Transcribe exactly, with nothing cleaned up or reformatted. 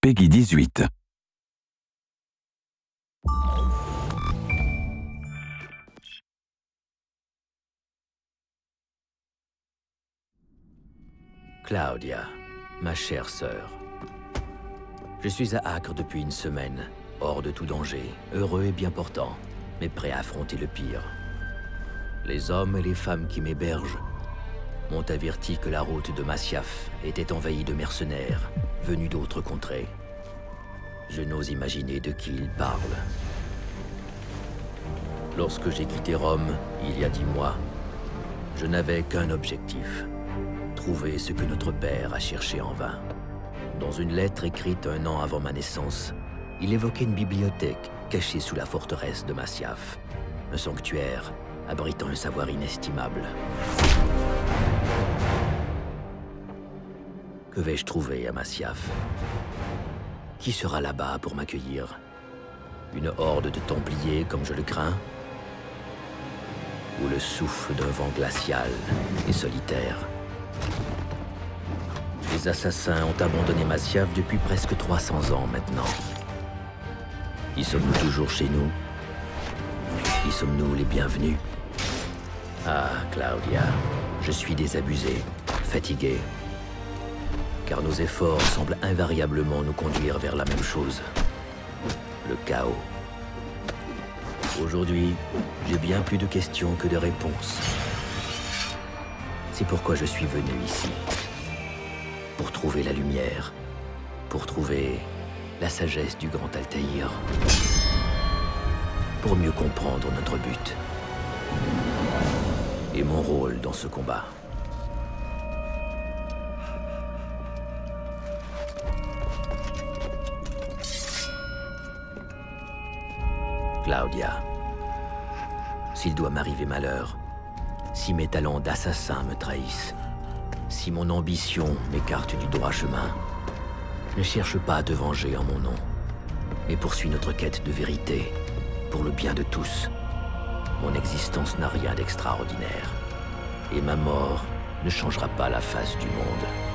Peggy dix-huit. Claudia, ma chère sœur. Je suis à Acre depuis une semaine, hors de tout danger, heureux et bien portant, mais prêt à affronter le pire. Les hommes et les femmes qui m'hébergent m'ont averti que la route de Masyaf était envahie de mercenaires venus d'autres contrées. Je n'ose imaginer de qui ils parlent. Lorsque j'ai quitté Rome, il y a dix mois, je n'avais qu'un objectif. Trouver ce que notre père a cherché en vain. Dans une lettre écrite un an avant ma naissance, il évoquait une bibliothèque cachée sous la forteresse de Masyaf, un sanctuaire abritant un savoir inestimable. Que vais-je trouver à Masyaf? Qui sera là-bas pour m'accueillir? Une horde de Templiers comme je le crains? Ou le souffle d'un vent glacial et solitaire? Les assassins ont abandonné Masyaf depuis presque trois cents ans maintenant. Y sommes-nous toujours chez nous? Y sommes-nous les bienvenus? Ah, Claudia, je suis désabusé, fatigué. Car nos efforts semblent invariablement nous conduire vers la même chose. Le chaos. Aujourd'hui, j'ai bien plus de questions que de réponses. C'est pourquoi je suis venu ici. Pour trouver la lumière. Pour trouver la sagesse du grand Altaïr. Pour mieux comprendre notre but. Et mon rôle dans ce combat. Claudia, s'il doit m'arriver malheur, si mes talents d'assassin me trahissent, si mon ambition m'écarte du droit chemin, ne cherche pas à te venger en mon nom, mais poursuis notre quête de vérité, pour le bien de tous. Mon existence n'a rien d'extraordinaire, et ma mort ne changera pas la face du monde.